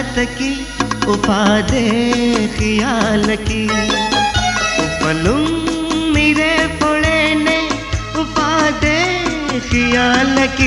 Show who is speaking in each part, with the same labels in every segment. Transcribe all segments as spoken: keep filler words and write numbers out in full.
Speaker 1: बत की उफादे ख्याल की उपलुम मेरे फोड़े ने उफादे ख्याल की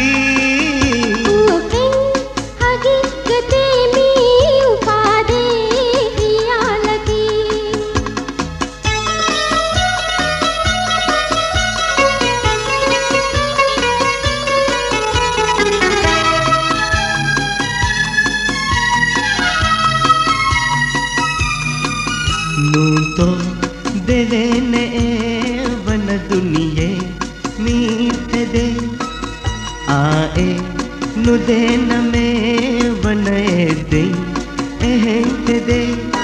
Speaker 1: नू तो देवेने वन दुनिये मीठे दे आए नु देन में वने दे एहंत दे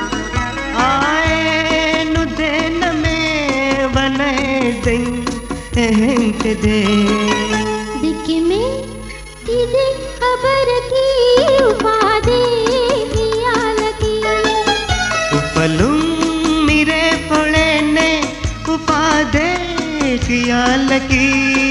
Speaker 1: आए नु देन में वने दे एहंत दे
Speaker 2: दिख में तीजे खबर की उफादे ख्याल की
Speaker 1: उपलुम ख्याल की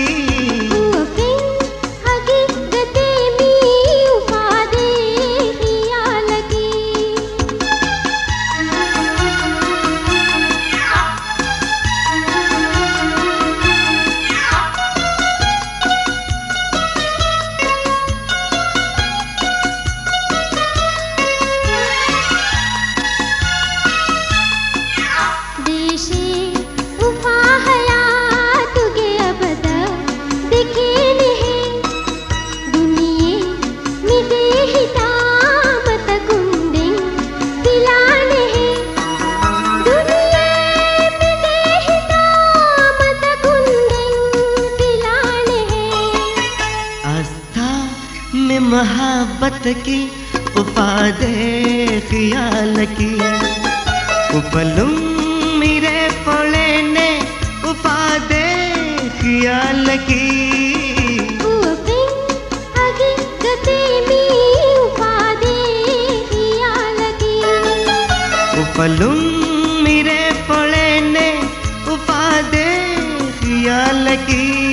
Speaker 1: मोहब्बत की उफादे ख्याल की उपलुम मेरे फोड़े ने उफादे ख्याल की उपलुम मेरे फोड़े ने उफादे ख्याल की।